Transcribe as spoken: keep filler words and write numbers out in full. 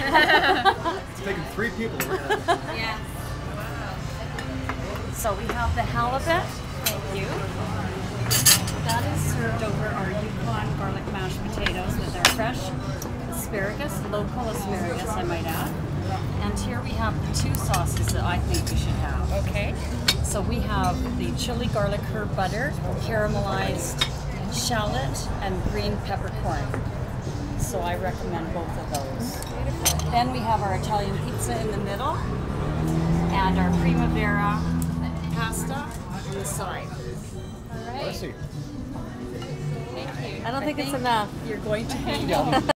It's taken three people to learn that. Yeah. So we have the halibut. Thank you. That is served over our Yukon garlic mashed potatoes with our fresh asparagus, local asparagus, I might add. And here we have the two sauces that I think you should have. Okay. So we have the chili garlic herb butter, caramelized shallot, and green peppercorn. So I recommend both of those. Then we have our Italian pizza in the middle, and our primavera pasta on the side. Let's see. Thank you. I don't think it's enough. You're going to be Yeah.